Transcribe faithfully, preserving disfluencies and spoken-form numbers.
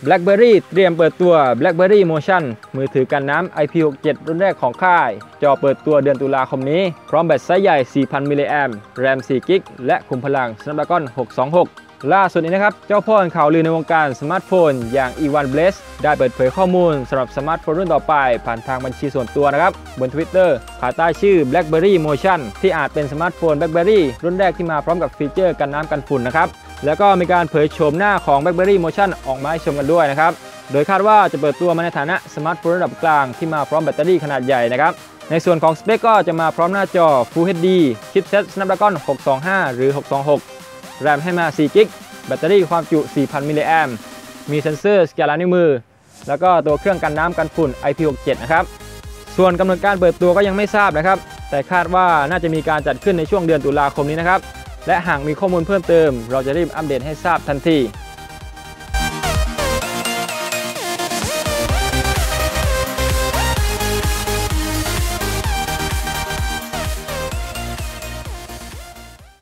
BlackBerry เตรียมเปิดตัว BlackBerry Motion มือถือกันน้ำ ไอ พี หกสิบเจ็ด รุ่นแรกของค่ายจอเปิดตัวเดือนตุลาคมนี้พร้อมแบตไซส์ใหญ่ สี่พัน มิลลิแอมป์ แรม สี่กิกะไบต์ และคุมพลัง Snapdragon หกสองหก ล่าสุดนี้นะครับเจ้าพ่อข่าวลือในวงการสมาร์ทโฟนอย่าง อีวาน Blaze ได้เปิดเผยข้อมูลสำหรับสมาร์ทโฟนรุ่นต่อไปผ่านทางบัญชีส่วนตัวนะครับบน Twitter ภายใต้ชื่อ BlackBerry Motion ที่อาจเป็นสมาร์ทโฟน BlackBerry รุ่นแรกที่มาพร้อมกับฟีเจอร์กันน้ำกันฝุ่นนะครับแล้วก็มีการเผยโฉมหน้าของ BlackBerry Motion ออกมาให้ชมกันด้วยนะครับโดยคาดว่าจะเปิดตัวมาในฐานะสมาร์ทโฟนระดับกลางที่มาพร้อมแบตเตอรี่ขนาดใหญ่นะครับในส่วนของสเปคก็จะมาพร้อมหน้าจอ Full เอช ดี ชิปเซ็ต Snapdragon หกสองห้า หรือ หกสองหก แรมให้มา สี่กิกะไบต์ แบตเตอรี่ความจุ สี่พัน มิลลิแอมป์ มีเซ็นเซอร์สแกนลายนิ้วมือแล้วก็ตัวเครื่องกันน้ำกันฝุ่น ไอ พี หกสิบเจ็ด นะครับส่วนกำหนดการเปิดตัวก็ยังไม่ทราบนะครับแต่คาดว่าน่าจะมีการจัดขึ้นในช่วงเดือนตุลาคมนี้นะครับและหากมีข้อมูลเพิ่มเติมเราจะรีบอัปเดตให้ทราบทันที